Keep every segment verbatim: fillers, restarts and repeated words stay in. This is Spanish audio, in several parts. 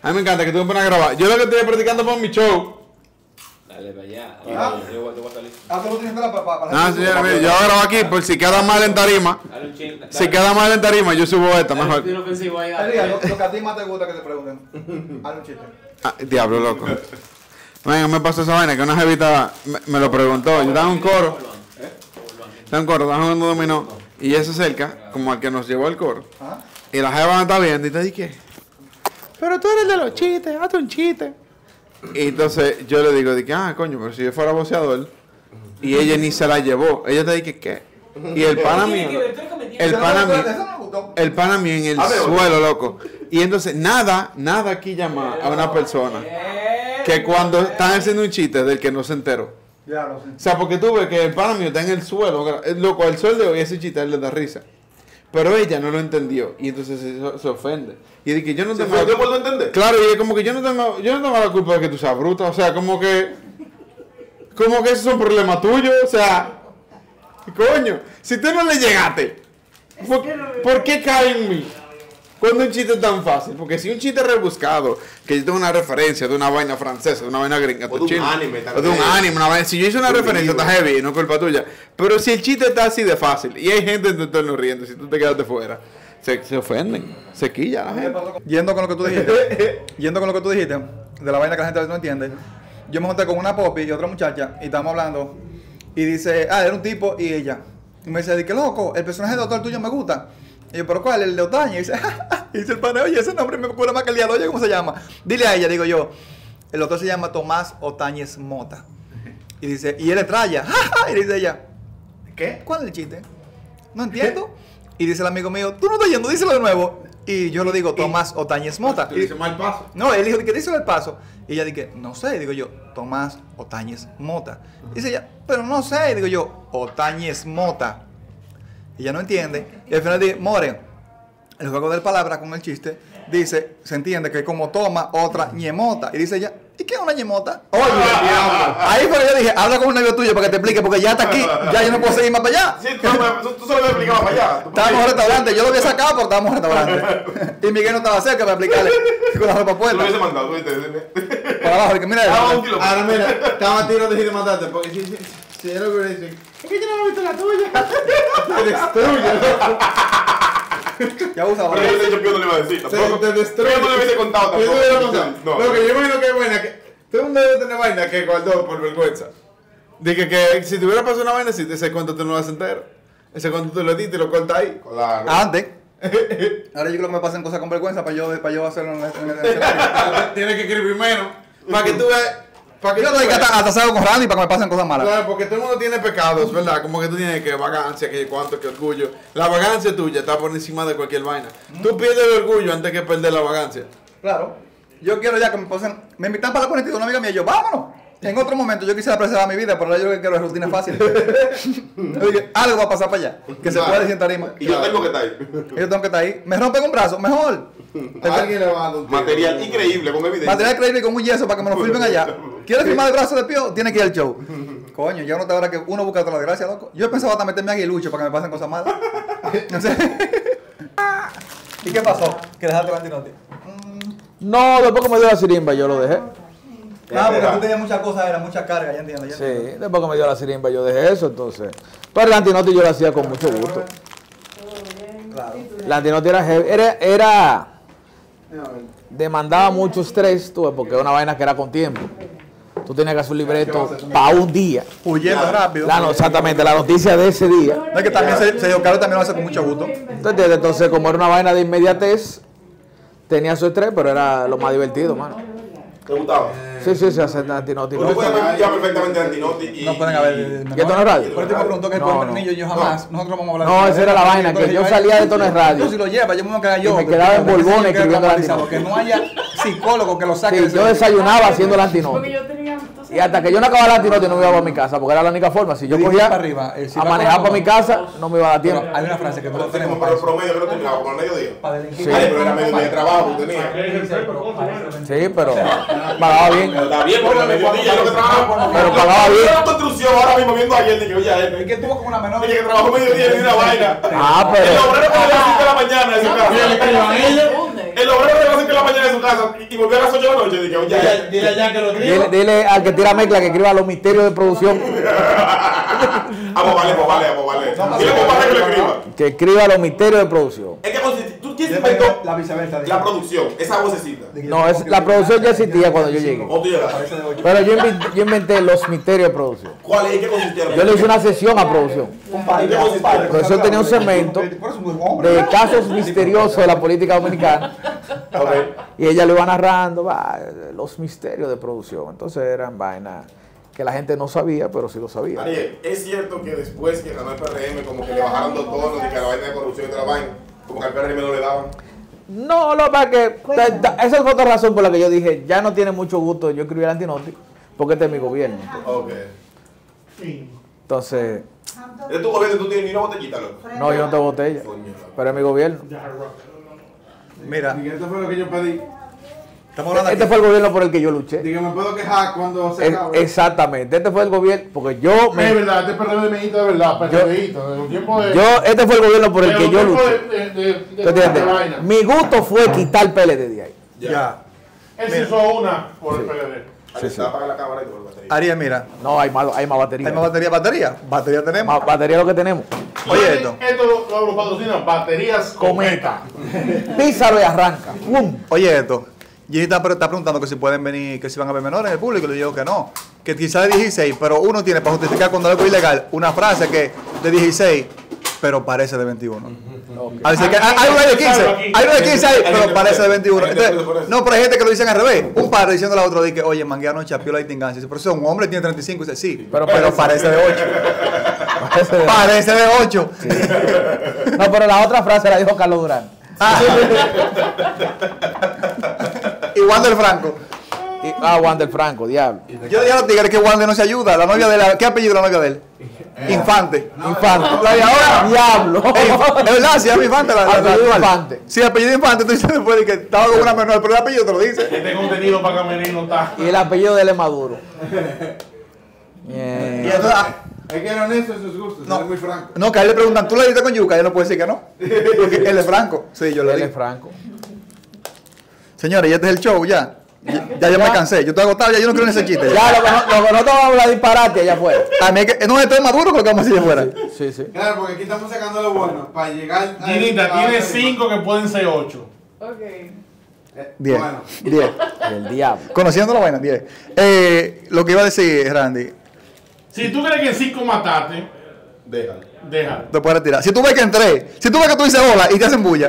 A mí me encanta que tú me pones a grabar. Yo lo que estoy practicando por mi show. Dale para allá. Ah. Yo voy a salir. Ah, tú lo tienes para para Ah, sí, mira, yo grabo aquí por si queda mal en tarima. Dale un ching. Si queda mal en tarima, yo subo esta mejor. Dale un ofensivo ahí. Elías, lo, lo que a ti más te gusta que te pregunten. Haz un chiste. Ah, diablo, loco. Venga, me pasó esa vaina que una jevita me, me lo preguntó. Yo estaba en un coro. Estaba en un coro, estaba jugando dominó. Y ella se acerca, como al que nos llevó al coro. Ajá. Y la jeva me está viendo y te dice, pero tú eres el de los chistes, hazte un chiste. Y entonces yo le digo, de que, ah, coño, pero si yo fuera boxeador. Y ella ni se la llevó. Ella te dice, ¿qué? Y el pana mío, el pana mío, el pana mío en el suelo, loco. Y entonces nada, nada aquí llama a una persona que cuando están haciendo un chiste del que no se enteró. Ya lo sé. O sea, porque tú ves que el pana mío está en el suelo, loco, el sol de hoy ese chiste a él le da risa. Pero ella no lo entendió y entonces se, se ofende. Y dice que yo no tengo... ¿Se ofendió por no entender? Claro, y es como que yo no tengo, yo no tengo la culpa de que tú seas bruta. O sea, como que... Como que eso es un problema tuyo. O sea... Coño, si tú no le llegaste, ¿por, ¿por qué cae en mí? Cuando un chiste es tan fácil. Porque si un chiste es rebuscado, que yo tengo una referencia de una vaina francesa, de una vaina gringa, o de un chino, anime o de un anime, una vaina. Si yo hice una un referencia, libro. está heavy, no es culpa tuya. Pero si el chiste está así de fácil y hay gente en tu entorno riendo, si tú te quedaste fuera, se, se ofenden, se quilla la gente. Yendo con lo que tú dijiste, yendo con lo que tú dijiste, de la vaina que la gente a veces no entiende, yo me junté con una popi y otra muchacha y estábamos hablando y dice, ah, era un tipo y ella. Y me dice, que loco, el personaje de doctor tuyo me gusta. Y yo, ¿pero cuál? El de Otaña. Y dice, y dice el pana, oye, ese nombre me cura más que el día de hoy, ¿cómo se llama? Dile a ella, digo yo, el doctor se llama Tomás Otañez Mota. Y dice, y él es traya. Y dice ella, ¿qué? ¿Cuál es el chiste? No entiendo. Y dice el amigo mío, tú no estás yendo, díselo de nuevo. Y yo lo digo, Tomás Otañez Mota. Tú dices mal paso. No, él dijo que díselo el paso. Y ella dice, no sé, digo yo, Tomás Otañez Mota. Dice ella, pero no sé, digo yo, Otañez Mota. Y ella no entiende. Y al final dice, More, el juego de palabras con el chiste, dice, se entiende que como toma otra ñemota. Y dice ella, ¿y qué es una ñemota? Oye, diablo. Ahí fue que yo dije, habla con un novio tuyo para que te explique, porque ya está aquí, ya yo no puedo seguir más para allá. Sí, tú, tú, tú solo me explicabas para allá. Tú Estábamos en un restaurante, yo lo había sacado, pero estábamos en un restaurante. Y Miguel no estaba cerca para explicarle con la ropa Tú puesta. lo hubiese mandado, tú viste. Para abajo, que mira, Ah, un kilo. Ahora mira, estaba a tiro de ir matarte, porque si, si, si es lo que me dicen, es que yo no he visto la tuya. Te destruye, loco. ya usa Pero yo te he dicho que yo no le iba a decir. Se Tampoco. te destruye. Yo no le hubiese contado Yo tampoco. no le hubiera contado. No. Lo que yo imagino que es vaina que... Todo el mundo debe tener vaina que guardó por vergüenza. Dije que si te hubiera pasado una vaina así, ese cuento tú no lo vas entero. Ese cuento tú lo editas y lo cortas ahí. Claro. Antes. Ahora yo creo que me pasen cosas con vergüenza para yo, para yo hacerlo en el, en el escenario. Tienes que escribir menos. Para que tú veas... Para que Yo tú no hay que veas. hasta, hasta salgo con Randy para que me pasen cosas malas. Claro, porque todo el mundo tiene pecados, ¿verdad? Como que tú tienes que vagancia, que cuánto, que orgullo. La vagancia tuya está por encima de cualquier vaina. Tú pierdes el orgullo antes que perder la vagancia. Claro. Yo quiero ya que me pasen. Me invitan para la cuarenta y dos, una amiga mía y yo, vámonos. En otro momento yo quisiera preservar mi vida, pero ahora yo lo que quiero es rutina fácil. Oye, algo va a pasar para allá. Que se Claro. puede decir en tarima. Y yo tengo que estar ahí. Y yo tengo que estar ahí. Me rompen un brazo, mejor. Alguien le va a dar un tiro. Material increíble, con evidencia. Material creíble con un yeso para que me lo filmen allá. ¿Quieres filmar el brazo de Pío? Tiene que ir al show. Coño, ya no te ahora que uno busca otra desgracia, loco. Yo pensaba hasta meterme a aguilucho para que me pasen cosas malas. No sé. ¿Y qué pasó? Que dejaste el antinote. No, después que me dio la sirimba yo lo dejé. Ah, porque tú tenías muchas cosas, era mucha carga, ya entiendo. Ya Sí, después que me dio la sirimba yo dejé eso, entonces. Pero el antinote yo lo hacía con mucho gusto. Claro. El antinote era heavy, era, era demandaba mucho estrés, tú ves, porque es una vaina que era con tiempo. Tú tenías que hacer un libreto para un día. Huyendo rápido. La, no, exactamente, la noticia de ese día. No, es que también se, se dio claro, también lo hace con mucho gusto. Entonces, entonces, como era una vaina de inmediatez, tenía su estrés, pero era lo más divertido, mano. ¿Te gustaba? Sí, sí, sí, hacer antinote. Uno puede ya perfectamente Antinoti y... No pueden haber. ¿Y esto no es radio? Por eso me preguntó que No, por no. niño yo jamás. Nosotros vamos a hablar. No, esa era la vaina, que yo salía de Esto no es radio. Yo si lo lleva, yo me voy a quedar yo. Y me quedaba en Borbón escribiendo el la Que no haya psicólogo que lo saque. Sí, de ese- yo desayunaba haciendo el antinote. Porque yo tenía. entonces, Y hasta que yo no acababa el antinote no me iba para mi casa, porque era la única forma. Si yo Y de cogía para arriba, eh, si a va manejar con- para mi casa, no me iba a dar Pero tiempo. hay una frase que nosotros Entonces, tenemos como para por el eso. promedio que lo terminaba, por el mediodía. Para delinquir. Sí. Ay, pero era medio día de trabajo, tenía. Sí, pero pagaba bien. Pero está bien, porque el mediodía es lo que trabaja. Pero pagaba bien. Yo en la construcción ahora mismo viendo ayer, dije, oye, Es este, que tuvo como una menor. oye, que trabajó mediodía y una vaina. Ah, El pero obrero que a las cinco de la mañana, ese no, carro. pero se confunde. El obrero le va a hacer que la mañana en su casa y, y volvió a las ocho de la noche. Dije, oye, Dile, dile allá que lo Dile, escriba. dile al que tira mezcla que escriba los misterios de producción. vamos, vale, vamos, vale, vamos, vale. Dile a vale que lo escriba. Que escriba los misterios de producción. Es que consiste, tú tienes inventó La viceversa. la producción, esa vocecita. No, es, la producción ya existía cuando yo llegué. ¿O tú llegas? Pero yo inventé, yo inventé los misterios de producción. ¿Cuál es? ¿En qué consistía? Yo le hice una sesión a producción. ¿En qué consistía? El profesor tenía un segmento de casos misteriosos de la política dominicana. Y ella lo iba narrando, va, los misterios de producción. Entonces eran vainas que la gente no sabía, pero sí lo sabía. Ariel, ¿es cierto que después que ganó el P R M como que le bajaron dos tonos y que la vaina de corrupción y de la vaina, como que al P R M no le daban? No, lo que pasa es que ta- ta- esa es otra razón por la que yo dije, ya no tiene mucho gusto yo escribir Antinoti, porque este es mi gobierno. Ok. Entonces, Es tu gobierno y tú tienes ni una botellita, loco. no, yo no tengo botella, pero es mi gobierno. Mira, Y esto fue lo que yo pedí. estamos hablando Este aquí. fue el gobierno por el que yo luché. Dije, me puedo quejar cuando se Es- acabe. exactamente, este fue el gobierno, porque yo, me- Es verdad, este P R D de verdad, PRDito, de un tiempo de... yo, este fue el gobierno por el de que un yo tiempo luché. de- de- de- de- ¿Tú entiendes? de vaina. Mi gusto fue quitar el P L D de ahí. Ya. Él se hizo una por el P L D. Ariel, se va a apagar la cámara y tu batería. Ariel, mira. No, hay más, hay más batería. ¿Hay más batería? ¿Batería? ¿Batería tenemos? Más batería lo que tenemos. Oye, esto. Esto lo, lo, lo patrocina Baterías Cometa. Písalo y arranca. ¡Pum! Oye, esto. Gigi está, pre- está preguntando que si pueden venir, que si van a ver menores en el público. Y le digo que no. Que quizás de dieciséis, pero uno tiene para justificar cuando algo es ilegal una frase que de dieciséis, pero parece de veintiuno. A veces que hay hay uno de quince, hay uno de quince ahí, pero parece de veintiuno. Entonces, no, pero hay gente que lo dicen al revés. Un padre diciendo a la otra, dice, oye, mangueano chapió la tingancia. Dice, pero eso es un hombre, tiene treinta y cinco. Y dice, sí, pero, pero parece de ocho. Parece de- Parece de ocho. No, pero la otra frase la dijo Carlos Durán. Ah. Y Wander Franco. Y- ah, Wander Franco, diablo. Yo dije a los tigres que Wander no se ayuda. La novia de la, ¿qué apellido la novia de él? Infante. Infante. La de ahora. Diablo. Ey, es verdad, si es mi Infante. La, la, la, Apellido la- Infante. Sí, apellido Infante. Tú dices después de que estaba con una menor, pero el apellido te lo dice. Este contenido para Camerino está. Y el apellido de él es Maduro. Y Bien. entonces, ah, Hay que ser honesto en sus gustos, No. es muy franco. no, que a él le preguntan, ¿tú le diste con yuca? Y él no puede decir que no. Porque él es franco. Sí, yo le Él digo. es Franco. Señores, ya este es el show, ya. Ya, ya yo me cansé. Yo estoy agotado, ya yo no creo en ese chiste. Ya, lo que no, lo que no te vamos a hablar disparate allá afuera. A mí es que, no, esto es Maduro que lo que vamos a decir afuera. Sí, sí. Claro, porque aquí estamos sacando lo bueno para llegar a... Ginita, a- tiene a- cinco que pueden ser ocho. Ok. Eh, Diez. Bueno, Diez. El diablo. Conociendo la vaina, diez. Eh, lo que iba a decir, Randy, Si tú crees que en cinco mataste, Déjalo. déjalo. te puedes retirar. Si tú ves que entré, si tú ves que tú dices hola y te hacen bulla.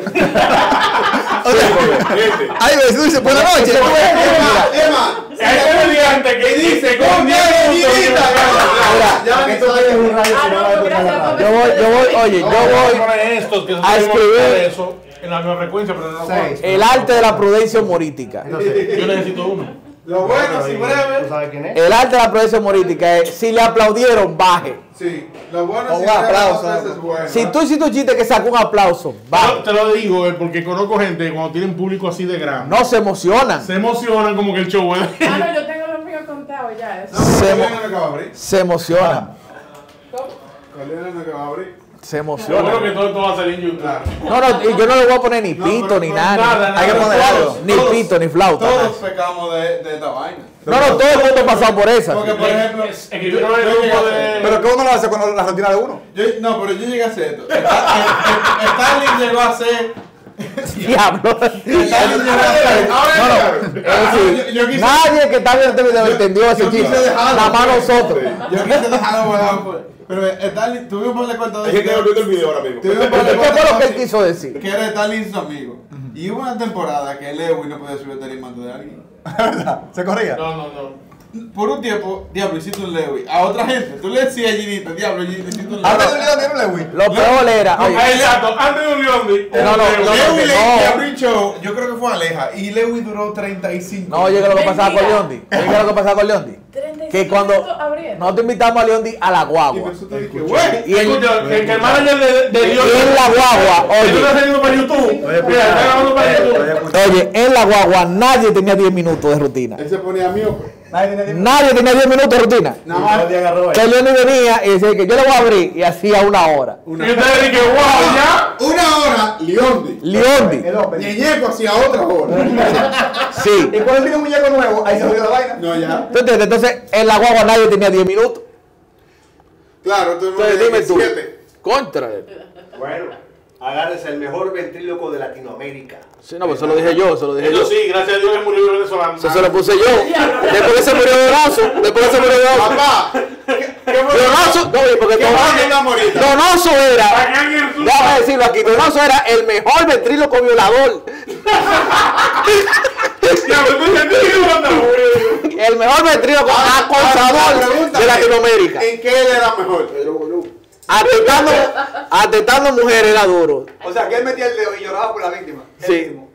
O sea, ahí ves, tú dices buenas noches. tú ves- Emma, Emma, Hay comediante que dice con diez Ginita, minutos. ya que esto es un radio, Ah, se no, va a porque tocar la gracias, radio. Yo voy, yo voy, oye, yo voy poner estos que a nosotros escribir- eso en la misma frecuencia, pero no lo Seis. el arte de la prudencia humorística. Yo necesito uno. Lo bueno, si breve. sabes quién es? El arte de la prudencia humorística es, si le aplaudieron, baje. Sí, lo bueno O si un breve aplauso, dos veces algo. es bueno. Si tú hiciste un chiste que sacó un aplauso, Yo baje. te lo digo eh, porque conozco gente que cuando tienen público así de grande, No se emocionan. se emocionan como que el show es de Ah, no, yo tengo los míos contados ya. Eso. No, Se Corleone mo- no acaba de abrir. Se emocionan. ¿Cómo? Corleone no acaba de abrir. Se Seguro que emocionan. todo esto va a salir en YouTube. Claro. No, no, y yo no le voy a poner ni No, pito, pero- ni pero nada. nada, ni- Hay que poner algo. Ni pito, ni flauta. Todos nada. pecamos de, de esta vaina. No, no, todo el mundo ha pasado por esa. Porque, por ejemplo, Es que yo no le grupo de. Pero que uno lo hace con la rutina de uno. yo, no, pero yo llegué a hacer esto. Stalin llegó a hacer. Diablo. Stalin llegó a hacer. No, no. Es decir, yo- yo quise- nadie que está viendo este video entendió ese yo quise chiste. dejarlo. Nada más nosotros. Yo quise dejarlo volar, pues. Pero Stalin, tuvimos un par de cortos Hay gente que volvió el video ahora mismo. Tuvimos un par de ¿Qué fue lo que él cortos quiso decir? que era Stalin su amigo. Y hubo una temporada que Lewin no podía subir el tarimando de alguien. ¿Se corría? No, no, no. Por un tiempo, diablo, hiciste un Lewin. A otra gente, tú le decías a Ginito, diablo, Ginito, hiciste un Antes de Lewin. un lío tiene un Lewis. Lo peor era. oye, Ah, exacto, antes de un Leondi. No, no, no, no. Lewin le no. le abrió un show, yo creo que fue Aleja, y Lewin duró treinta y cinco. No, oye, que lo que pasaba con Mentira. Leondi. Oye, lo que pasaba con Leondi. treinta y Que cinco cuando minutos abriendo. nosotros invitamos a Leondi a la Y guagua. nosotros dije, güey. Y en, Escucha, que, que el manager de, de y Dios. en la guagua, Él está oye, saliendo para YouTube. Mira, está grabando para YouTube. oye, en la guagua nadie tenía diez minutos de rutina. Él se ponía miope. Nadie tenía diez minutos de rutina. Nada más. Que Leondi venía y decía que yo le voy a abrir y hacía una hora. Y ustedes dicen, wow, ya. Una hora, Leondi. Leondi. El Open. Ñeñeco hacía otra hora. Sí. Y cuando él tiene un muñeco nuevo, ahí se jodió la vaina. No, ya. ¿Tú entiendes? Entonces, en la guagua nadie tenía diez minutos. Claro, tú Entonces, dime tú. siete. Contra. Bueno, agárrese el mejor ventríloco de Latinoamérica. Sí, no, pues eso lo dije yo, eso lo dije yo. Eso sí, gracias a Dios que murió el venezolano. Eso se lo puse yo. Después que se murió Donoso. Después que se murió Donoso. Papá, ¿qué, qué fue? Donoso, no, porque ¿Qué Donoso, fue que iba a morir? Donoso era, Acá en el sur. déjame decirlo aquí, Donoso era el mejor ventríloco violador. Diablo, tú entendiste que no andaba muriendo. El mejor ventríloco Ah, acosador pregúntame, de Latinoamérica. ¿En qué él era mejor? Atentando, atentando mujeres era duro. O sea, que él metía el dedo y lloraba por la víctima. Sí. Él mismo.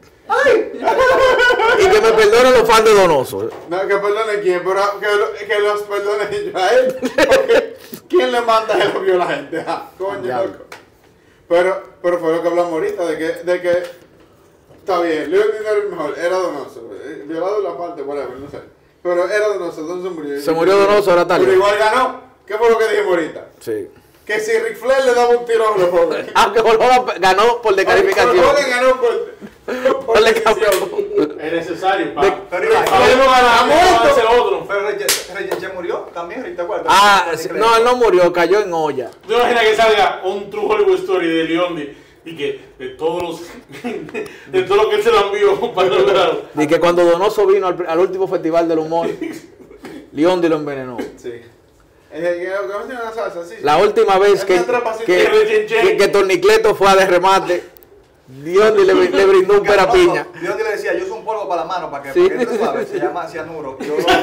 Y que me perdonen los fans de Donoso. No, que perdone quién, pero que, lo- que los perdone yo a él. Porque ¿quién le manda a él a la gente? Ah, coño, Ya. loco. Pero, pero fue lo que hablamos ahorita, de que, de que está bien, León no era el mejor, era Donoso. eh, Violado la parte, whatever, no sé. Pero era Donoso, entonces murió. Se murió Donoso, ahora está Pero León. igual ganó. ¿Qué fue lo que dijimos ahorita? Sí. Que si Ric Flair le daba un tiro a los jóvenes. Aunque Holhogan ganó por descalificación. Hogan ganó por, por decisión. Es necesario, pa. Pero igual, Podemos ganar, vamos a hacer otro. Pero Reyes murió también, ¿te acuerdas? Ah, sí, no, él no murió, cayó en olla. ¿Tú imaginas que salga un True Hollywood Story de Leondi y que de todos los. de todo lo que él se lo envió para lograrlo? Y que cuando Donoso vino al, al último festival del humor, Leondi lo envenenó. Sí. Eh, que- que me tiene una salsa, sí, sí. La última vez que, Una trampa así que, de- que, que Tornicleto fue a de remate, Leondi le, le brindó un pera piña. Yo te le decía, yo soy un polvo para la mano, para que, Sí. para que tú sabes, se llama cianuro. Yo lo...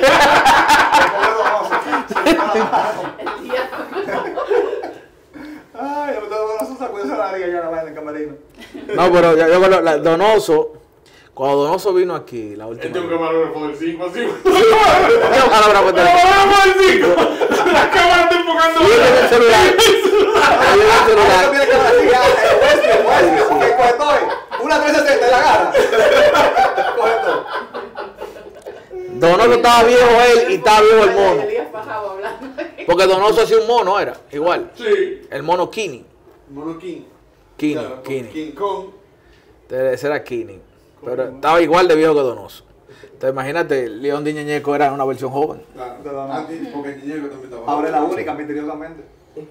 El diablo. Ay, yo me tengo que sacudirse la nariz ya la vaina en camerino. No, pero yo, yo creo- la- Donoso, cuando Donoso vino aquí, la última Este es un vez. camarógrafo del cinco, así. Yo, palabra por teléfono. ¡Camarógrafo del cinco! La cámara está enfocando. Y él en el celular. Él en el Ahora celular. viene que me decía, Wesley, Wesley, que coge todo. Una trescientos sesenta y la agarra. Coge todo. Donoso estaba viejo él y estaba viejo el mono. Elías Fajado hablando. Porque Donoso hacía un mono, era igual. Sí. El mono Kini. Mono King. Kini, Claro, Kini. King Kong. Ese era Kini. Pero estaba igual de viejo que Donoso. Entonces imagínate, León Di Ñeñeco era una versión joven. Claro. Antes, porque Ñeñeco también estaba. Ahora es la única, misteriosamente.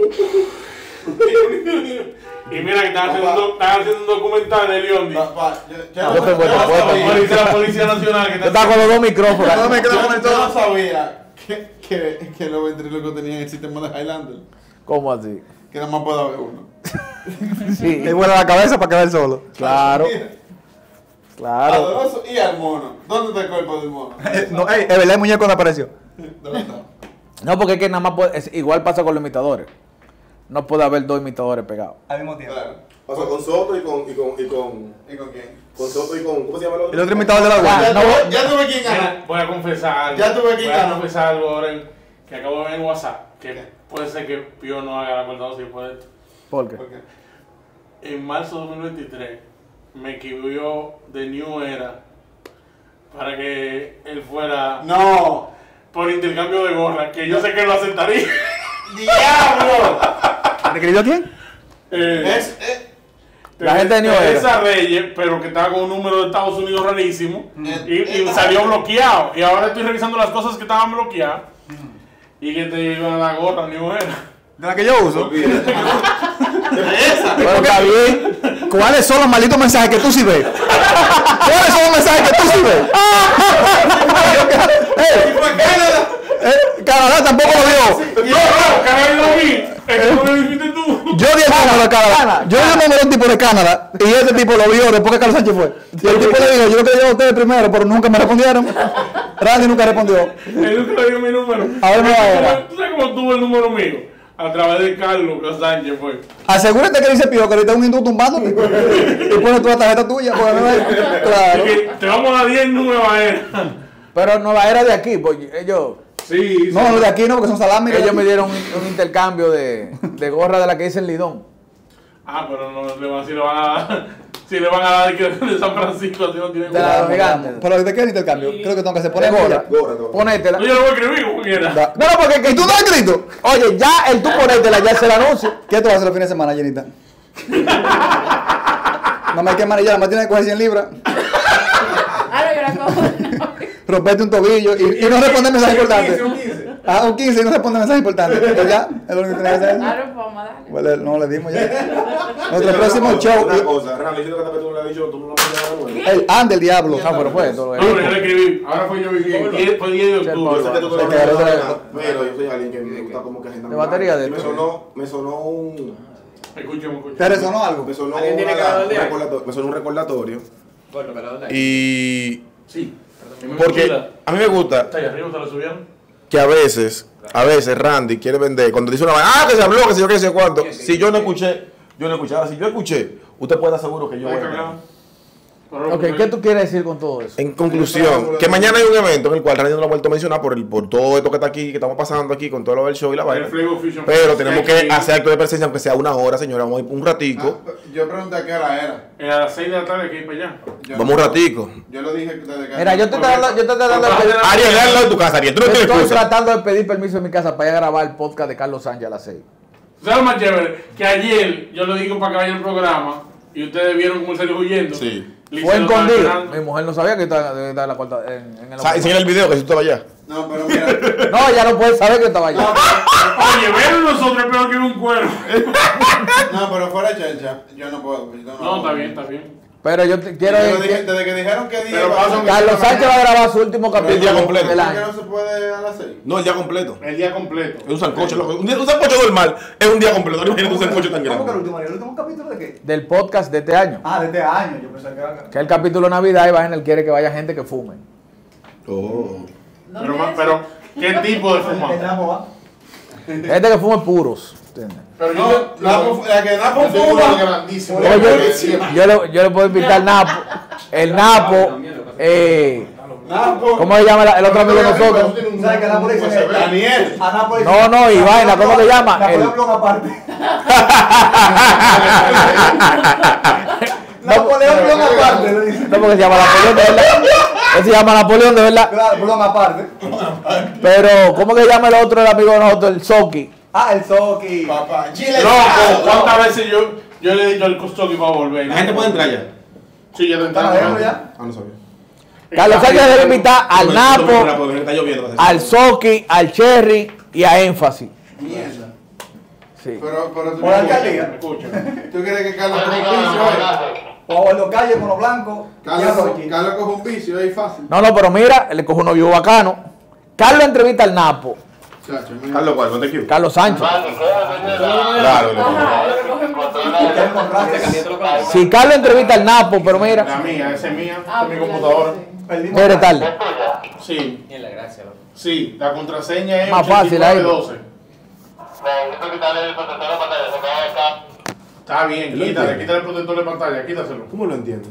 Y mira que están haciendo, un do- están haciendo un documental de Leondi. Papá, yo, yo No, no, yo tengo yo no otra sabía- foto. Policía, la Policía Nacional que Yo está estaba con los dos micrófonos. No me quedo con el yo no todo. sabía que, que, que los ventrílocos tenían el sistema de Highlander. ¿Cómo así? Que nada más puede haber uno. Sí. Le vuela la cabeza para quedar solo. Claro, A claro. Donoso y al mono. ¿Dónde está el cuerpo del mono? No, ey, es verdad, el muñeco no apareció. ¿Dónde está? No, porque es que nada más puede, es- igual pasa con los imitadores. No puede haber dos imitadores pegados. Al mismo tiempo. Claro. Pasó con Soto y con, y con, y con, ¿Y con quién? con Soto y con, ¿cómo se llama el otro? El otro imitador de la Ah, guardia. no, Ya, ya tuve quien ganó. Mira, voy a confesar algo. Ya tuve que Voy a ganar. confesar algo ahora en- que acabo de ver en WhatsApp. Que puede ser que Pío no haga acordado si puede esto. ¿Por qué? ¿Por qué? En marzo de dos mil veintitrés me escribió de New Era para que él fuera No. por intercambio de gorra, que yo sé que lo aceptaría. ¡Diablo! ¿Te escribió quién? Eh, Es, eh, La gente de New Era. Teresa Reyes, pero que estaba con un número de Estados Unidos rarísimo y, y eh, salió bloqueado. Y ahora estoy revisando las cosas que estaban bloqueadas y que te iban a dar gorra New Era. De la que yo uso. esa. Pero está bien. ¿Cuáles son los malditos mensajes que tú sí ves? ¿Cuáles son los mensajes que tú sí ves? ¿Y fue Canadá? Eh, Canadá tampoco lo vio. No, no, caray, lo vi. Es que no lo dijiste tú. Yo di el número de Canadá. Yo di el número de un tipo de Canadá y ese tipo lo vio después que Carlos Sánchez fue. Y el tipo le dijo, yo lo quería a ustedes primero, pero nunca me respondieron. Randy nunca respondió. Él nunca le dio mi número. A ver, no, ahora. ¿Tú sabes cómo tuvo el número mío? A través de Carlos Sánchez fue. Asegúrate que dice Pío que ahorita es un hindú tumbándote. Y pones tú la tarjeta tuya. Pues, no hay- claro. Y que te vamos a dar diez nuevas eras. Pero Nueva Era de aquí, porque ellos, Sí, No, los de aquí no, porque son salamis. ellos me dieron un, un intercambio de, de gorra de la que dice el Lidón. Ah, pero no le van, si le van a dar, si le van a dar que de San Francisco, así no tiene De la- gorra. los gigantes. Pero ¿de qué el intercambio? Creo que tengo que se pone De gorra. gorra. Gorra, gorra. Ponétela. No, yo lo voy a escribir como quiera. Da- No, no, porque que ¿Y tú no has escrito? Oye, ya el tú ponértela ya es el anuncio. ¿Qué tú vas a hacer los fines de semana, Jenita? No me hay que manejar, nada más tienes que coger cien libras, Ah, no, yo la cojo de novio. romperte un tobillo y, y no responder mensajes importantes. un quince. Ah, un quince y no responde mensajes importantes. Pues ya, es lo único que tienes que hacer. Ah, no, pues vamos a darle. Bueno, no le dimos ya. Nuestro próximo show, Una cosa, Rami, yo creo que tú no le has dicho, tú no lo has dicho. el And del Diablo. Ah, pero fue todo lo No, pero yo le escribí. Ahora fue yo viví. Fue diez de octubre. Yo sé que tú te lo Se quedó de- pero yo soy alguien que me gusta como que agenda De batería de y me todo. sonó, me sonó un, Escúchame, escúchame. ¿Te resonó algo? me sonó, ¿Alguien tiene una- que dar el un día? recordatorio, me sonó un recordatorio Bueno, pero ¿dónde? y Sí. porque a mí me gusta Está ahí arriba, ¿te lo subieron? que a veces, a veces Randy quiere vender cuando dice una vaina, ah, que se habló, que se yo qué sé cuánto. Si yo no escuché, yo no escuché. Ahora, si yo escuché, usted puede estar seguro que yo voy a ganar. Ok, ¿qué tú quieres decir con todo eso? En conclusión, que mañana hay un evento en el cual Randy no lo ha vuelto a mencionar por, el, por todo esto que está aquí, que estamos pasando aquí con todo lo del show y la vaina. El Flavor Fusion Pero Fest. tenemos que hacer acto de presencia, aunque sea una hora, señora. Vamos a ir un ratico. Ah, yo pregunté a qué hora era. Eh, A las seis de la tarde hay que ir para allá. Yo- Vamos un ratico. Yo lo dije desde que. Mira, yo te estoy dando, yo te estoy dando Por el- favor, Ariel, déjalo de tu casa, Ariel. Tú no yo tienes estoy excusa. tratando de pedir permiso en mi casa para ir a grabar el podcast de Carlos Sánchez a las seis. ¿Sabes lo más chévere? Que ayer yo le digo para que vaya al programa y ustedes vieron cómo salió huyendo. Sí. Lice Fue lo estaba escondido. esperando. Mi mujer no sabía que estaba debe estar en la cuarta, en, en el Sa- Enseña el video que si tú estabas allá. No, pero mira. No, ella no puede saber que estaba allá. Oye, ver nosotros es peor que un cuero. No, pero fuera chelcha. Yo no puedo. yo No, está bien, está bien. Pero yo te- quiero Yo decir dije- desde que dijeron que día. Pero iba- pasan- Carlos Sánchez va a grabar su último el día capítulo completo. del ¿Por qué año. no se puede a las seis? No, el día completo. El día completo. Es un sancocho, loco. Un, día, un sancocho normal es un día completo. No imagínate un sancocho tan ¿Cómo que el grande. último? ¿El último capítulo de qué? Del podcast de este año. Ah, de este año. Yo pensé que era. Que es el capítulo de Navidad y Wagner quiere que vaya gente que fume. Oh. Pero, ma- pero, ¿qué tipo de El fumar? Namo, ¿ah? Gente que fume puros. ¿entiendes? Pero No, yo, Napo- la que Napo yo tengo uno fuma. grandísimo. Oye, yo, yo le, yo le puedo invitar al Napo. El Napo. Eh, Napo. ¿Cómo se llama el, el otro amigo de nosotros? ¿Sabes que Nápoles dice? Daniel. A Nápoles No, dice- no, y vaina, ¿cómo se llama? Napoleón El- Blon aparte. Napoleón Blon aparte, le dice. No, porque se llama Napoleón de verdad. Él se llama Napoleón de verdad. Claro, Blon aparte. Pero, ¿cómo que se llama el otro, el amigo de nosotros? El Soki. Ah, el Soki. Papá. Chile. Loco, ¿cuántas veces yo, yo le he dicho al Costoki para volver? La gente puede entrar ya. Sí, ya te ¿Están adentro entraron. ya? Ah, no sabía. Carlos Sánchez debe invitar al Napo, Está lloviendo. al Soki, al Cherry y a Énfasis. Mierda. Sí. Pero, pero tú, Por la alcaldía. Escucha. ¿Tú crees que Carlos coge un vicio ahí? O en los calles, Mono Blanco. y a Carlos, Rochi. Carlos coge un vicio ahí fácil. No, no, pero mira, le coge un novio bacano. Carlos entrevista al Napo. Chacho, mira. Carlos, ¿cuál? ¿Dónde Q? Carlos Sánchez. Claro, ¿Qué encontraste? Si Carlos entrevista al Napo, pero La mira, mía, esa es mía, Ah, esta es mi pues, computadora. Perdimos. eres tarde. Sí, Bien, la gracia, loco. sí, la contraseña es Más fácil ahí. ochenta y nueve doce. Está bien, ¿Lo quítale, entiende? quítale el protector de pantalla, quítaselo. ¿Cómo lo entiendes?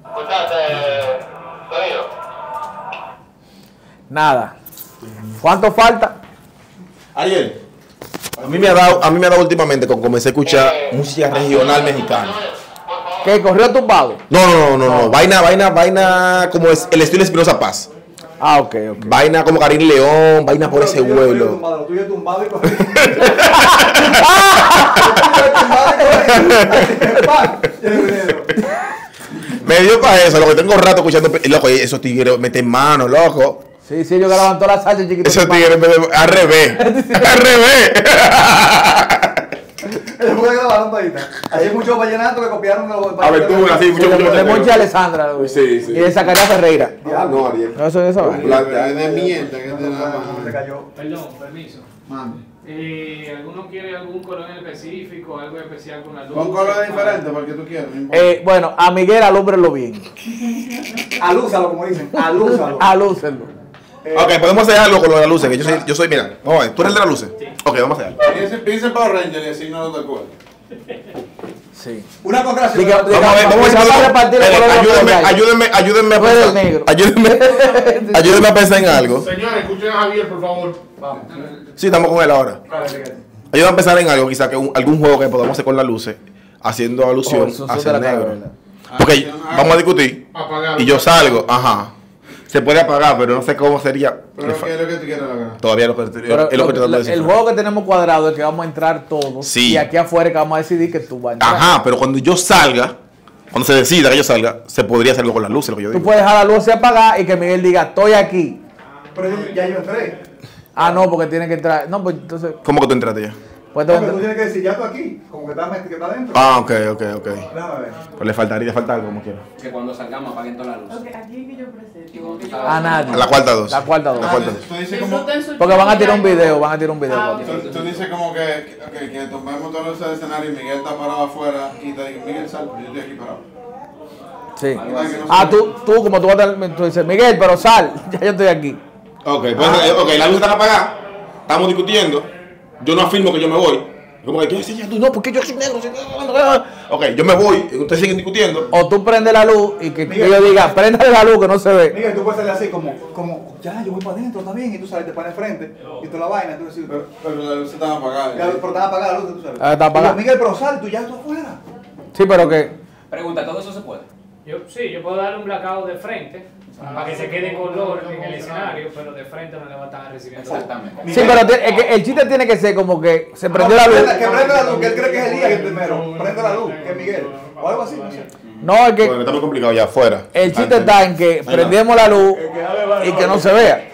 Nada. ¿Cuánto falta? Ariel, a mí me ha dado, a mí me ha dado últimamente con comencé a escuchar música regional mexicana. ¿Que corrió tumbado? No, no, no, no, no. Vaina, vaina, vaina como es el estilo Espinosa Paz. Ah, ok, ok. Vaina como Karim León, vaina por ese vuelo. Lo tuyo es tumbado y corrido. Lo tuyo es tumbado y corrido. Me dio para eso, lo que tengo rato escuchando. Loco, esos tigres meten mano, loco. Sí, sí, yo que levantó la salsa chiquito. Esos tigres me- al revés. Al revés. Él puede grabar un país. Hay muchos vallenatos que copiaron los Aventura, sí, mucho, De, mucho. de Monchi Alessandra güey. Sí, sí. Y de Zacarías Ferreira. Ah, no, Ariel. No, eso es eso. La de mierda que te Se da. cayó. Perdón, permiso. Mande. Eh, ¿Alguno quiere algún color en específico, algo especial con la luz? Pon color diferente porque tú quieres. no importa. Eh, bueno, a Miguel alúmbrelo bien. Alúzalo, como dicen. Alúzalo. Alúcenlo. Ok, podemos hacer algo con lo de las luces. Que yo soy, yo soy, mira, vamos a ver, tú eres el de las luces. Ok, vamos a hacer algo. Piensa piensa en Power Ranger y así no lo te acuerdas. Sí. Una contracción. Diga- Vamos a ver, vamos a ver. Vamos a repartir el Espere, color de Ayúdenme, los ayúdenme, ayúdenme a Tú eres pensar. el negro. Ayúdenme, ayúdenme a pensar en algo. Señores, escuchen a Javier, por favor. Sí, estamos con él ahora. Ayúdame a pensar en algo, quizá que un- algún juego que podamos hacer con las luces, haciendo alusión Oh, eso- eso hacia de el la negro. cabeza. Porque vamos a discutir Apagado. y yo salgo, ajá. Se puede apagar, pero no sé cómo sería. Pero ¿qué es lo que tú quieres lograr? Todavía lo que, Pero es lo que lo- estoy tratando de la- decir. el juego que tenemos cuadrado es que vamos a entrar todos. Sí. Y aquí afuera que vamos a decidir que tú vas a entrar. Ajá, pero cuando yo salga, cuando se decida que yo salga, se podría hacer algo con las luces, lo que yo Tú digo. puedes dejar la luz apagada y que Miguel diga, estoy aquí. Pero yo- ya yo entré. Ah, no, porque tiene que entrar. No, pues entonces. ¿Cómo que tú entraste ya? Pues No, pero tú entonces- tienes que decir, ya estoy aquí. Como que está, que está adentro. Ah, ok, ok, ok. Déjame ver. Pues le faltaría, le falta algo como quiera. Que cuando salgamos apaguen toda la luz. Ok, aquí que yo presento. Y cuando tú que yo- salgas- A nadie. La cuarta dos. La cuarta dos. La cuarta dos. Tú dices como, Disfruten su Porque van a tirar un chiste. video, van a tirar un video. Ah, cuando- tú, tú dices como que, que, que, que tomemos todos los escenarios y Miguel está parado afuera y te digo, Miguel, sal, yo estoy aquí parado. Sí. Algo así. Ah, tú, tú como tú vas a estar- tú dices, Miguel, pero sal, ya yo estoy aquí. Ok, pues, eh, ok, la luz está apagada, estamos discutiendo, yo no afirmo que yo me voy. Como que, ¿qué haces ya tú? No, porque yo soy negro, soy negro. Ok, yo me voy, y ustedes siguen discutiendo. O tú prendes la luz y que Miguel. yo diga, prende la luz que no se ve. Miguel, tú puedes salir así como, como, ya, yo voy para adentro, está bien. Y tú sales, te pones frente. Y tú la vaina, tú decís, Pero, pero la luz está apagada. ya, pero estaba apagada la luz, tú sabes. Ah, está apagada. Y yo, Miguel, pero sal, tú ya estás afuera. Sí, pero que. Pregunta, ¿todo eso se puede? Yo, sí, yo puedo darle un blackout de frente para que se quede en color en el escenario, pero de frente no le va a estar recibiendo. Exactamente. Sí, pero tiene- es que el chiste tiene que ser como que se prendió la luz. Que prenda la luz, que él cree que es Elías el primero. Prende la luz, que es Miguel. O algo así, no sé. No, es Bueno, que está muy complicado ya afuera. el chiste está en que prendemos la luz y que no se vea.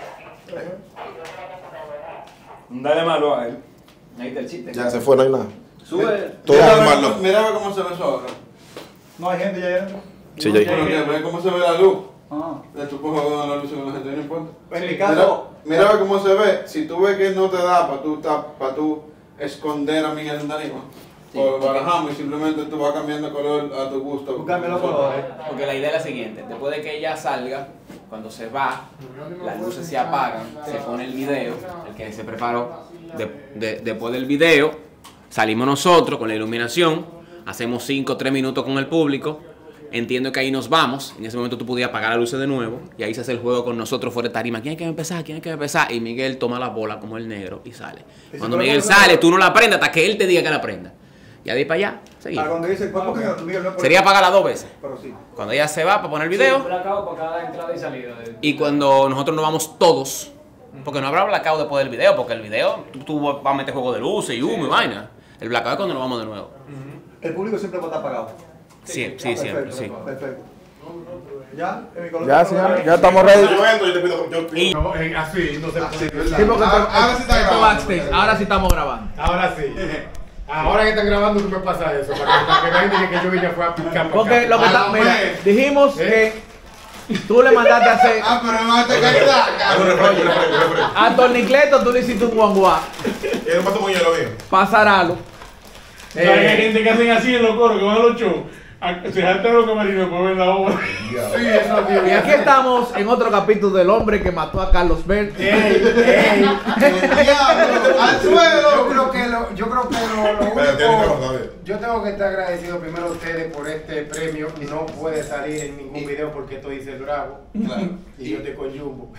Dale malo a él. Ahí está el chiste. Ya se fue, no hay nada. Sube. Todo Mira, es ve- malo. mira ve cómo se ve eso ahora. No hay gente ya adentro. Sí, ya Bueno, que ve cómo se ve la luz. Ah. De tu cojo con la luz con la gente, no importa. En mi Mira, caso, mira ve cómo se ve. Si tú ves que no te da para tú, para tú esconder a Miguel en tarima, o barajamos y simplemente tú vas cambiando color a tu gusto. tú cambias los colores. Porque la idea es la siguiente, después de que ella salga, cuando se va, las luces se apagan, se pone el video, el que se preparó, de- de- después del video, salimos nosotros con la iluminación, hacemos cinco o tres minutos con el público, entiendo que ahí nos vamos, en ese momento tú podías apagar las luces de nuevo, y ahí se hace el juego con nosotros fuera de tarima, ¿quién hay que empezar? ¿Quién hay que empezar? Y Miguel toma la bola como el negro y sale. Cuando Miguel sale, tú no la prendas hasta que él te diga que la prenda. Y de ahí para allá, Ah, seguimos. cuando dice, pues, ¿por qué no? Miguel, no es por Sería eso. apagarla dos veces. Pero sí. Cuando ella se va para poner el Sí, un video blackout para cada entrada y salida. de- y cuando nosotros nos vamos todos, porque no habrá blackout después del video, porque el video tú, tú vas a meter juego de luces y humo y vaina. El blackout es cuando nos vamos de nuevo. El público siempre va a estar apagado. Sí, sí, Ah, siempre, perfecto, sí. Perfecto. ¿Ya? ¿En mi color? Ya, señor, ya estamos ready. Yo entro y te pido, yo- Y No, eh, así, no se puede. Sí, porque Ahora- ahora sí está esto grabando. backstage. Ahora sí estamos grabando. Ahora sí. Ahora que están grabando, tú me pasa eso. Para que, para que nadie diga que yo vine fue a picar. Porque lo que A está, la mira, vez. dijimos ¿Eh? que tú le mandaste a hacer Ah, pero no te calidad. Hago un refresco, un refresco, un refresco. a Tornicleto, tú le hiciste un guanguá, ¿Quieres un pato muy hielo mío? pasaralo. ¿Sabes que hay gente que hacen así en los coros, que van a los shows? A- Se saltan los camarinos para ver la obra. Sí, eso sí. Y aquí estamos en otro capítulo del hombre que mató a Carlos Bert. El diablo, al Yo suelo. creo que lo, yo creo que lo, lo Espera, tiene que único, hablar, a ver. yo tengo que estar agradecido primero a ustedes por este premio. No puede salir en ningún video porque esto dice el bravo y yo te con Jumbo.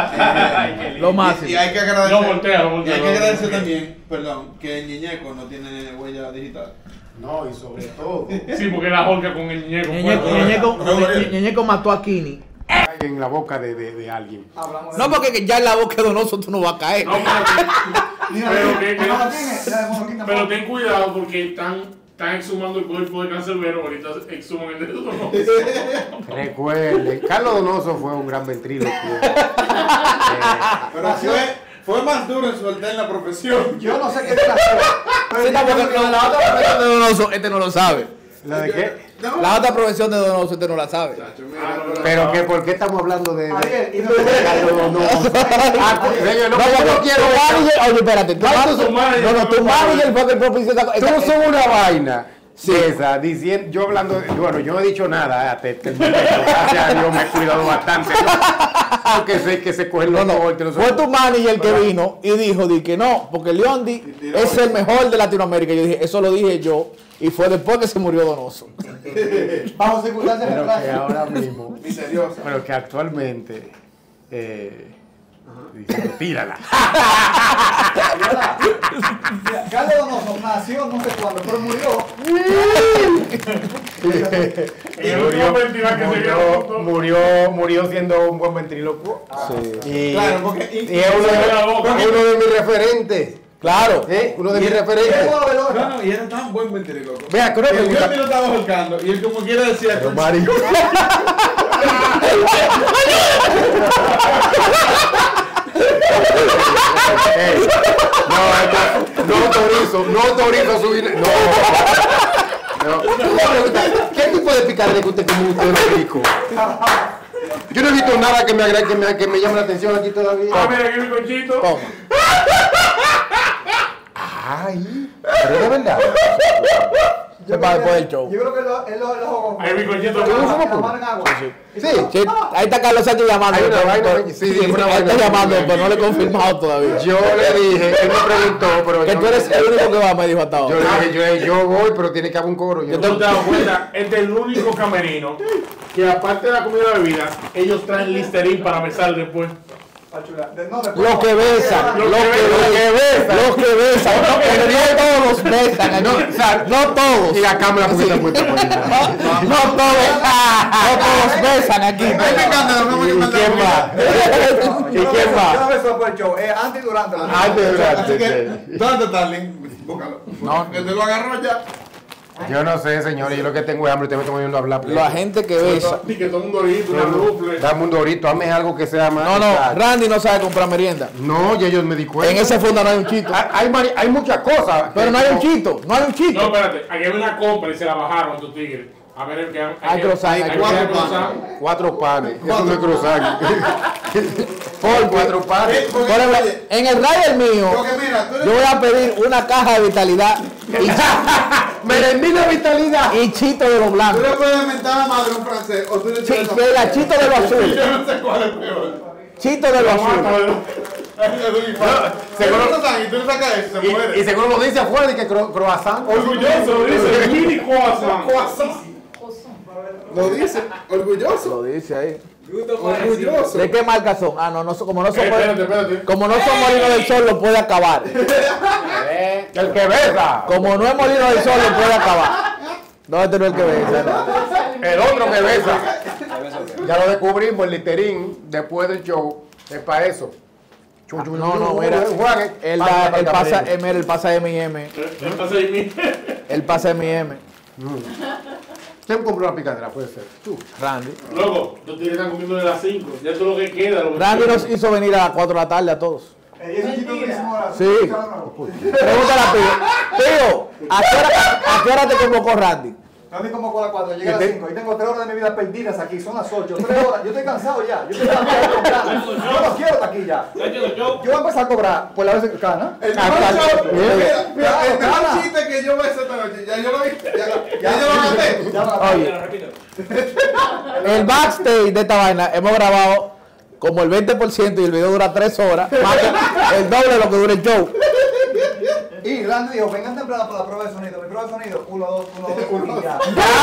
Lo máximo. Y hay que agradecer. No, voltea, Y voltea. hay que agradecer también, perdón, que el Ñeñeco no tiene huella digital. No, y sobre todo, Sí, porque la holga con el ñeco. Ñeñeco, Ñeñeco- Ñe- Ñeñeco mató a Kini. en la boca de, de, de alguien. No, porque ya en la boca de Donoso tú no vas a caer. No, pero, pero, que- que- No, ¿quién es? Ya, bueno, ¿quién pero tampoco? ten cuidado porque están, están exhumando el cuerpo de Cancerbero. Ahorita exhuman el de Donoso. Recuerden, Carlos Donoso fue un gran ventríloco. Pero fue, fue más duro en su alterna profesión. Yo no sé qué te pasó. Sí, no, porque lo de la otra profesión de Donoso, este no lo sabe. ¿La de qué? La otra profesión de Donoso, este no la sabe. Pero que, ¿por qué estamos hablando de, de Ariel, y no Carlos Donoso? Ah, señor, no, No, yo porque no quiero tu manager, oye, espérate, tu ¿Cuál es manager, tu manager? no, no, tu manager fue el propicio esa Tú esa- sos una vaina. Esa, diciendo, yo hablando, de- bueno, yo no he dicho nada hasta este momento, gracias a Dios me he cuidado bastante, ¿no? Porque sé que se cogen los No, no, cortes, los- fue tu manager el que vino y dijo di que no, porque Leondi es el mejor de Latinoamérica. Yo dije, eso lo dije yo, y fue después que se murió Donoso. Bajo circunstancias pero que naturales. ahora mismo, Misteriosa. pero que actualmente, eh, dice, tírala. Mira, Carlos Donoso nació no sé cuándo, pero murió. El último festival que se vio murió, juntos. murió, murió siendo un buen ventrílocuo. Y, Claro, porque- y es uno de, la boca. es uno de mis referentes. Claro. ¿Eh? Uno de Y mis era- referentes. No, no, y era tan buen ventríloco. Vea, que una El pregunta. Wilmy lo estaba ahorcando y él como quiera decía... Pero, marico. Ey, no, no autorizo, no autorizo subir. No. No. Una pregunta, ¿qué tipo de picardía que usted como usted lo rico? Yo no he visto nada que me agrade, que me, que me llame la atención aquí todavía. Ah, mira, aquí mi conchito. Toma. Ay, pero de verdad. Se va después del show. Yo creo que él lo, él lo, él lo jugó. Ahí mi conchito. ¿Tú no fumas La mano puro? en agua. Sí. Sí, ahí está Carlos Sánchez llamando. Hay una pero- vaina, pero- sí, sí, una él vaina. está llamando, pero no le he confirmado todavía. Yo le dije, él me preguntó, pero Que yo tú eres el único que va, me dijo hasta Yo ahora. le dije, yo, yo voy, pero tiene que haber un coro. Yo, ¿Tú te has dado cuenta? Este es el único camerino que aparte de la comida y bebida, ellos traen Listerine para besar después. No, después Los que besan, Los los que que besan, los que besan, no, pero no todos besan, aquí. no todos, Y la cámara porque está puesta por ahí. no todos, no todos besan aquí. A mí me encanta, no me ¿Y encanta. quién va? ¿Y quién va? Yo no beso después del show. Eh, antes y durante la Antes de Así durante, que, sí. ¿dónde está Starling? Búscalo. No. Que te lo agarró ya. Yo no sé, señores, yo lo que tengo es hambre, te me estoy viendo a hablar. La gente que besa. Y que todo un dorito, una rufle. Dame un dorito, hazme algo que sea más. No, no, exacto. Randy no sabe comprar merienda. No, ya yo me di cuenta. En ese funda no hay un chito. Hay, hay, mari- hay muchas cosas. Pero no hay un chito, no hay un No, chito. espérate, aquí hay una compra y se la bajaron a tus tigres. A ver el que hay. Hay croissant, hay hay cuatro croissant. Cuatro panes. Eso no es croissant. Por cuatro panes. Eh, porque, Por ejemplo, oye, en el rider mío, porque mira, tú eres... yo voy a pedir una caja de vitalidad Merendina vitalidad. y chito de los Tú blancos. le puedes mentar a madre un francés o tú le Sí, tienes a- venga, chito de los azules. Yo no sé cuál es peor. Chito de los azules. Seguro no sabes, y tú le sacas eso, se Y, y muere. seguro lo dice afuera de que cro- croissant. Orgulloso, dice mini croissant. Lo dice, orgulloso. Lo dice ahí. Orgulloso. ¿De qué marca son? Ah, no, no son- como no son Eh, espérate, espérate. como no son molinos del sol, lo puede acabar. El que besa. Como no es molino del sol, lo puede acabar. No, este no es el que besa. ¿no? El otro que besa. Ya lo descubrimos, el literín, después del show. Es para eso. Chu, chu, No, chu, no, mira. Juan, Él, pasa, da, pasa, él pasa, pasa. eh, mira, él pasa M y M. Él pasa ahí mismo. Él pasa M y M. ¿Quién compró la picadera? Puede ser. Tú. Randy. Loco, los tigres están comiendo de las cinco. Ya esto es lo que queda. Lo que Randy queda. nos hizo venir a las cuatro de la tarde a todos. Eh, ese chito que hicimos ahora. Sí. Pregúntale a Tío. Tío, ¿a qué hora, a qué hora te convocó Randy? A mí como con las cuatro, llegué a las cinco. Y tengo tres horas de mi vida perdidas aquí, son las ocho. Tres horas, yo estoy cansado ya. Yo estoy cansado de comprar. Yo no quiero estar aquí ya. Yo voy a empezar a cobrar por la vez que cana. El mejor Acá- show, mira, mira, Claro, el mejor claro. chiste que yo besé esta noche, ya yo lo vi, ya, ya yo lo maté. Ya va. Oye, el backstage de esta vaina hemos grabado como el veinte por ciento y el video dura tres horas, más que el doble de lo que dura el show. Y Randy dijo, vengan temprano para la prueba de sonido. Mi prueba de sonido, uno, dos, uno, dos, uno, y ya.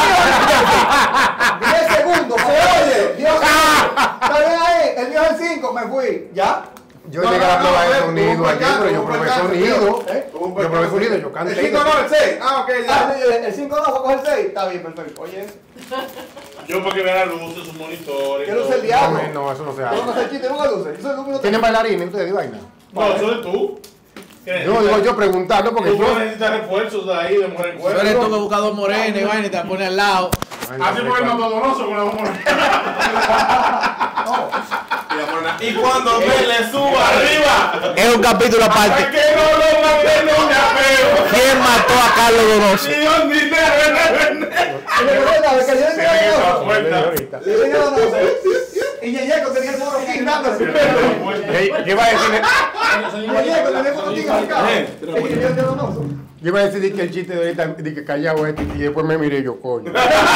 Diez segundos, se oye. Dios mío. Está bien ahí, el mío es el cinco, me fui. ¿Ya? Yo No, llegué a la no, prueba no, de eh, sonido hubo un ayer, pero yo percance, probé hubo un sonido. percance, ¿Eh? Hubo un Yo probé percance. sonido, yo canté. El cinco no, el seis. Ah, ok, Ah, ya. el cinco no, fue a coger el seis. Está bien, perfecto. Oye, Yo para que vean las luces, sus monitores. ¿qué luce el todo. diablo? No, no, eso no se Yo no hace. sé el chiste, nunca luce. Yo soy el número ¿Tienen bailarines ustedes de vaina? No, eso eres tú. ¿Qué No, digo yo preguntando porque Tú yo... necesitas refuerzos de ahí, de mujer Tú eres tú que busca dos morenas y vaina y te la pone al lado. Así por el matodonoso con la mujer. Y cuando me le suba arriba, Es un capítulo hasta aparte. que no lo maté, no me apego. ¿Quién mató a Carlos Donoso? Ni un dinero, Y me recuerda de que yo Se ve esa le puerta. Y Yeyeco tenía el mono aquí dándose. Ey, ¿Qué iba a decir? Yeyeco tenía el mono aquí acá. Y yo de Donoso. Yo iba a decir que el chiste de ahorita, de que callado este, y después me miré yo, coño.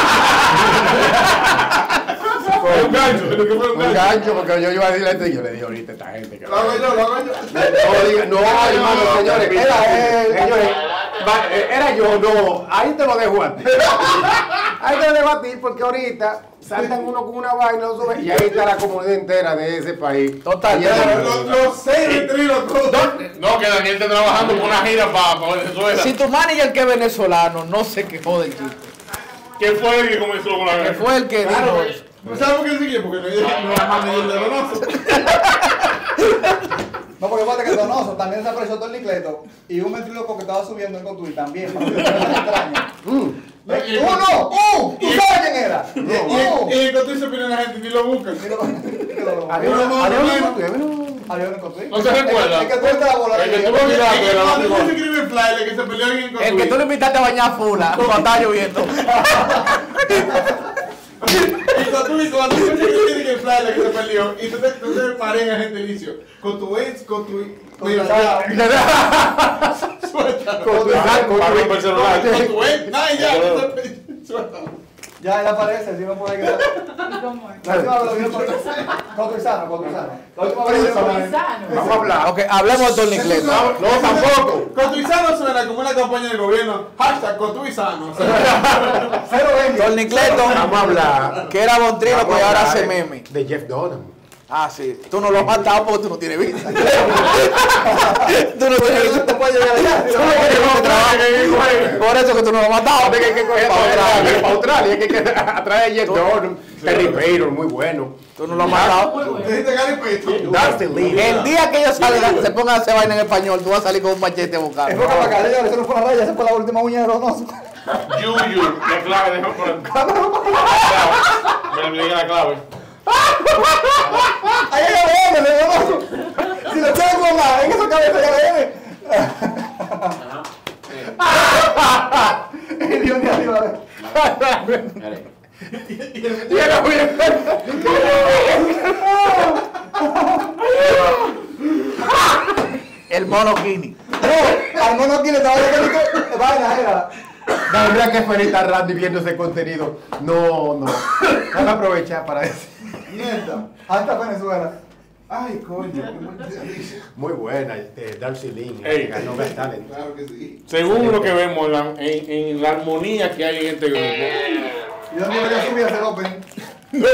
Un gancho, lo que fue un Un gancho. gancho, porque yo iba a decirle a este, y yo le dije ahorita a esta gente que... Lo hago yo, lo hago yo. No, diga- no, hermano, señores, era él, señores, va- eh, era yo, no, ahí te lo dejo a ti. Ahí te lo dejo a ti, porque ahorita saltan uno con una vaina, lo sube, y ahí está la comunidad entera de ese país. Total, Ayer- ya- Los, los seis ventrilos todos. No, que Daniel está trabajando con una gira para Venezuela. Si tu manager que es venezolano no se quejó del chiste, ¿Quién fue el que comenzó con la que fue el que dijo eso. ¿No sabes por qué sigue? Porque no es no es manager de Donoso. No, No, porque fíjate que Donoso también desapareció todo el Nicleto. Y un ventríloco que estaba subiendo en Cotuí también. ¡Uno! ¡Uh! ¿Tú sabes quién era? Y en Cotuí se pide la gente y lo buscan. Había uno en Cotuí. ¿No se recuerda? El que tú la bola. El que tú me miraste, el que se escribe en flyer, que se peleó en Cotuí. El que tú le invitaste a bañar fula cuando estaba lloviendo. Y Cotuí, cuando tú se escribe en flyer, que se peleó, y tú te, tú te parejas en el inicio. Con tu ex, con tu... Mira, suéltalo. Con tu ex, Con tu ex. Ay, ya, suéltalo. Ya, ya aparece, si no puede quedar. ¿Cómo es? La última vez lo vino por Cotuizano, Cotuizano. La última vez lo vino Cotuizano. Vamos a hablar. Ok, hablemos de Don Nicleto. No, tampoco. Cotuizano suena como una campaña del gobierno. Hashtag Cotuizano. Cero veinte. Don Nicleto, Vamos a hablar. que era Bontrino, Vamos pues a ahora hablar hace de- meme. De Jeff Dunham. Ah, sí. Tú no lo has matado porque tú no tienes vida. Tú no tienes vida. Te puede llegar allá. Tú no tienes otro trabajo. Por eso que tú no lo has matado. Hay que coger para Australia. Para Australia. Hay que atraer a Jeff Dunham. Terry Payton, muy bueno. Tú no lo has matado. Dijiste Gary Payton. Dustin Lee. El día que ellos salgan, se pongan a hacer vaina en español, tú vas a salir con un machete a buscar. Es boca para acá, señores, eso no fue la raya, esa fue la última uña de Donoso. Yuyu. La clave, déjame por Me olvidé la clave. Ahí hay A D N, de Donoso. Si lo echas con la, en esa cabeza hay A D N. El Dios de arriba. El mono Kini. No, al mono aquí le estaba diciendo que vaina era. La verdad que feliz está Randy viendo ese contenido. No, no. Van a aprovechar para eso. Mierda. Hasta Venezuela. Ay, coño. Muy buena, este, Darcy Lynn. Ey. Ganó Got Talent. Claro que sí. Según lo que vemos en la, en, en la armonía que hay en este grupo. ¿Y dónde iba a subir a hacer opening? ¡No!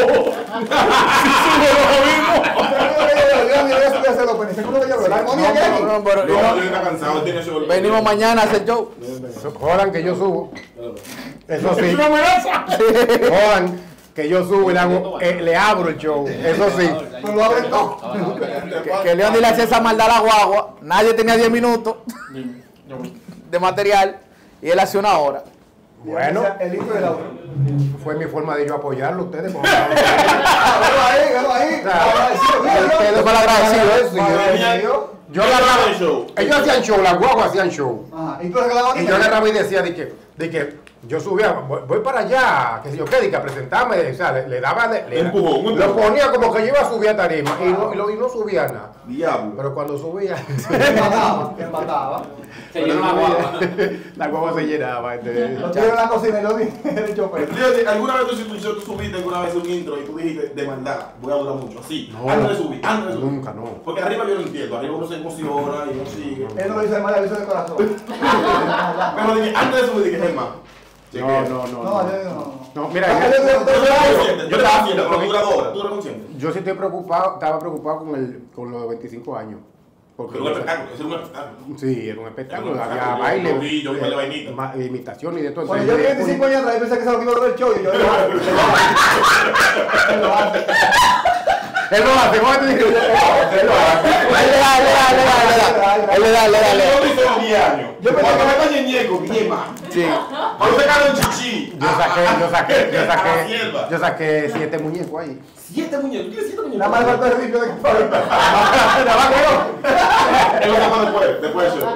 ¿Dónde iba a subir a hacer opening? ¿Seguro que yo veo? ¿La armonía que hay aquí? No, pero- No, él está cansado, tiene su... Venimos mañana a hacer show. Jodan que yo subo. Eso sí. ¡Es una amenaza! Jodan que yo subo y le, hago, eh, le abro el show. Eso sí. Pero lo abren todo. Que, que León le hacía esa maldad a la guagua. Nadie tenía diez minutos de material. Y él hacía una hora. Bueno, El hijo del auto. fue mi forma de yo apoyarlo a ustedes. Porque Ah, velo ahí, velo ahí. Agradecido, mira, mira. ustedes mal agradecido, eso, y yo- Agradecido. Yo agarraba el show. Ellos hacían show, las guaguas hacían show. Ajá. ¿Y tú regalabas Y yo agarraba y decía de que, de que yo subía, voy, voy para allá, que sé yo qué, de que a presentarme, o sea, le, le daba, le, le- Empujón, un lo empujón. ponía como que yo iba a subir a tarima y no, y, lo- y no subía nada. Diablo. Pero cuando subía, Él mataba, él mataba. Se llenó la guagua. la guagua se llenaba. Entonces, Lo tiro en la cocina y lo dije, el chofer. Fíjate, ¿alguna vez tú, si tú, tú subiste alguna vez un intro y tú dijiste de maldad, voy a durar mucho? Así, No. antes de subir, antes de subir. Nunca, no. Porque arriba yo lo entiendo, arriba uno se emociona y uno sigue. Él no lo hizo de mal, lo hizo de corazón. Pero dije, antes de subir dije, Germán. No, no, no. No, No, yo no. no mira, Ah, yo, yo- yo- Yo estoy consciente, yo yo estoy estaba- consciente, pero duradora, tú eres consciente. yo sí estoy preocupado, estaba preocupado con, el, con los veinticinco años. Porque Pero un espectáculo, es un espectáculo. sí, era un espectáculo, Era un había espectáculo, baile, yo vi, yo vi la vainita. ma- imitación y de todo. Cuando yo vi veinticinco años atrás, yo pensé que se lo iba a ver el show y yo, él lo hace. Él lo hace. Él lo hace, ¿cómo te digo? Él lo hace. Él le da, él le da, él le da, él le da. Él le da, él le da, él le da. Yo hice diez años. Yo pensé Cuando que- me está ñeñeco, ¿quién más? Sí. Cuando sacaron chichi. Yo saqué, yo saqué, yo A la saqué, hierba. yo saqué siete muñecos ahí. Siete muñecos, ¿tienes siete muñecos? Nada más le falta el ripio de que fue. Eso se llama después, después de eso.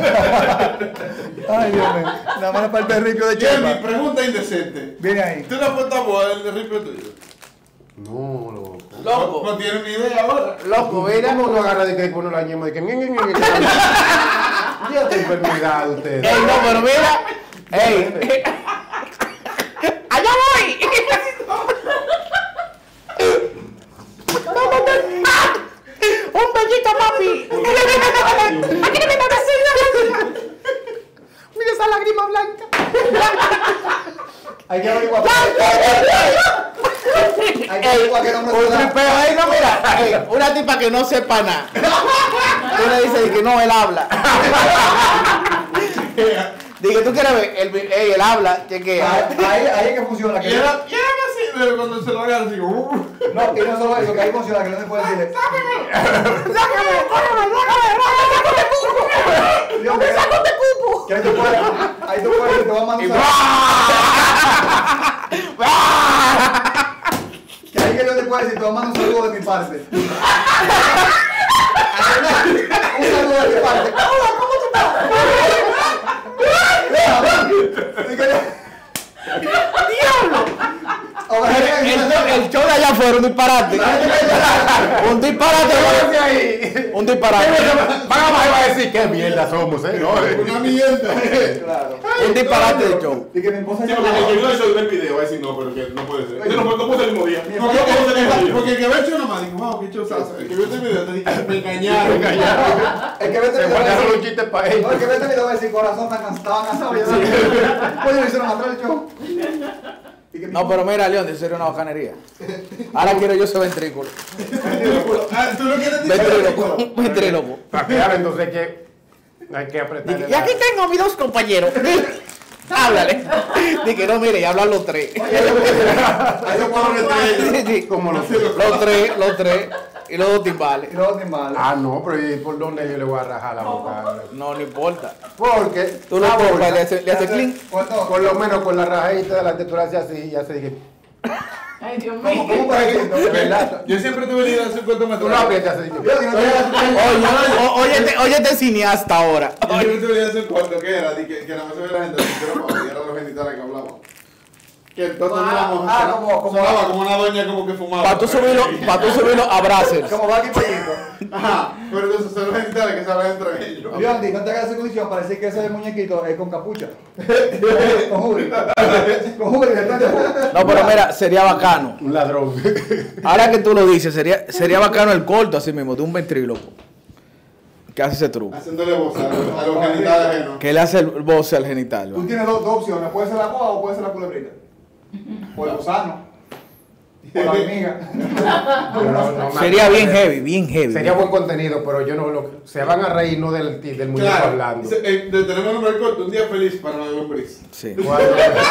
Ay, Dios mío. Nada más le falta el ripio de Jeremy, Chepa. pregunta indecente. Viene ahí. ¿Tú le apuestas por el ripio tuyo? No, loco. No, Loco, no tienes ni idea ahora. loco, mira. ¿Cómo no agarra de que pone la ñema de que ñe, ñe, ñe, ñe? Ya te enfermedad de ustedes. Ey, no, pero mira. Ey. ¡Allá voy! ¡Un bellito, papi! ¡Aquí no me está haciendo! ¡Mira esa lágrima blanca! Hay que averiguar. Hay que averiguar qué nombre Un se da. tripeo ahí, no, mira. Ey, una tipa que no sepa nada. Tú le dices que no, él habla. Dije, ¿tú quieres ver? Él, ey, él habla, chequea. Ahí, ahí es que funciona. Y Que era, y era así, Pero cuando se lo hagan, digo, uh. No, y no solo eso, que hay funciones que no se puede decirle. ¡Sácame! Que ahí tú puedes, ahí tú puedes, te vas a mandar. Que ahí que yo te puedo decir, te voy a mandar un saludo de mi parte. Un saludo de mi parte. Hola, ¿cómo tú estás? ¡Diablo! El, el show de allá afuera, un disparate. Un disparate. Un disparate. Van a bajar y va a decir qué mierda somos, ¿eh? No, Una mierda. Claro. Un disparate de show. Y que mi esposa Sí, porque el que vio eso ve el video va a decir no, pero que no puede ser. Eso no puede, no puede ser el mismo día. Mi No, no puede ser el mismo día. Porque el que ve el show nomás, digo, wow, qué chosazo. El que vio este video te dije, me engañaron. El que ve este se video va a guardaron decir- los chistes para No, el ellos. que ve este video va a decir, corazón, estaba cansado, estaba cansado. Pues lo hicieron atrás del show. Y que mi No, pero mira, León, eso sería una bacanería. Ahora quiero yo ser ventrículo. Ah, ¿tú lo quieres decir? Ventríloco. Ventríloco. Para que ahora entonces que hay que apretar. Y aquí tengo a mis dos compañeros. Háblale. Dije, no, mire, y hablan los tres. Ahí lo ponen entre ellos. Sí, sí. Como los Los tres, los tres. Y los dos timbales. Y los animales. Ah, no, pero ¿y por dónde yo le voy a rajar la boca? No, no importa. Porque Tú lo la topas, bolsa, le haces le hace clink. Pues no, por lo menos con la rajadita delante tú la haces así y ya se dije, Ay, Dios ¿Cómo, mío. cómo para decir? de verdad. Yo siempre tuve la idea de hacer cuento Tú lo metraje. aprietas así. Yo, si no te- Oye, o- óyete, óyete cineasta ahora. Yo siempre tuve la idea de hacer cuento que era, de que, que nada más se ve la gente, pero no, y eran los genitales que hablaban. Que entonces Wow. éramos, Ah, como- como- sonaba como una doña como que fumaba. Para tú subirlo, para tú subirlo a Brazzers. Como va aquí pollito. Ajá, pero entonces son los genitales que se hablan entre ellos. Leondi, no te hagas esa condición para decir que ese muñequito es con capucha. Con Juri. Con Juri, detrás de Juri. No, pero mira, sería bacano. Un ladrón. Ahora que tú lo dices, sería, sería bacano el corto así mismo, de un ventríloco. Que hace ese truco. Haciéndole voz a los, a los genitales ajenos. Que le hace el voce al genital. Tú ¿va? tienes dos, dos opciones, puede ser la coa o puede ser la culebrita. O el gusano. O la hormiga. No, no, no, Sería no, bien no. heavy, bien heavy. Sería buen contenido, pero yo no lo. Se van a reír no del, del muñeco Claro, hablando. se- eh, de- tenemos el nombre del corto, un día feliz para la lombriz. Sí. Cuando,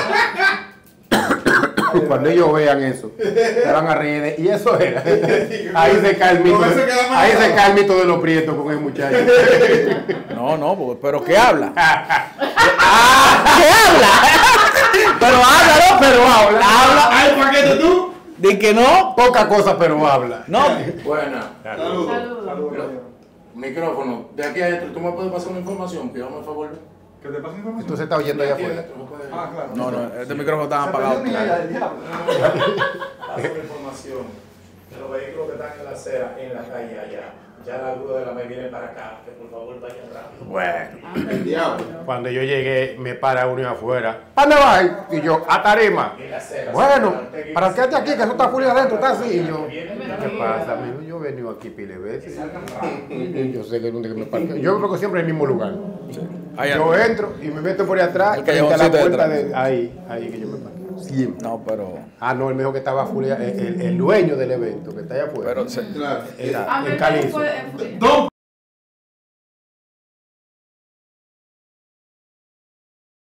cuando ellos vean eso, se van a reír. de- y eso era. Ahí se cae el mito. Con eso de- queda más ahí se grave. cae el mito de los prietos con el muchacho. No, no, porque- pero ¿qué habla? Ah, ¿qué habla? Pero habla, ¿no? Pero habla. Habla. ¡Ay, paquete tú! Di que no. Poca cosa, pero habla. No. Buena. Saludos. Saludos. Micrófono. De aquí adentro, ¿tú me puedes pasar una información? Pídame el favor. ¿Que te pase información? Entonces está oyendo allá Aquí afuera. adentro, ¿me puedes- Ah, claro. No, no, este micrófono está Se apagado. perdió mi idea del diablo. Pasa la información de los vehículos que están en la acera, en la calle allá. Ya la grúa de la M E viene para acá, que por favor vayan rápido. Bueno. El diablo. Cuando yo llegué, me para uno afuera. ¿Para dónde vas? Y yo, a Tarima. En la acera. Bueno, para quedarte aquí, que eso está full adentro, está así. Y yo, ¿qué pasa, amigo? Yo he venido aquí pile veces. Yo sé que dónde que me parqueo. Yo creo que siempre en el mismo lugar. Ahí Yo entro y me meto por ahí atrás. El frente a la callejoncito de puerta atrás. de ahí, ahí que yo me parqueo. Siempre. No, pero. Ah, no, él me dijo que estaba full, el, el, el dueño del evento, que está allá afuera. Pero se- Claro. Era Ah, el pero Calizo. fue- fue- Don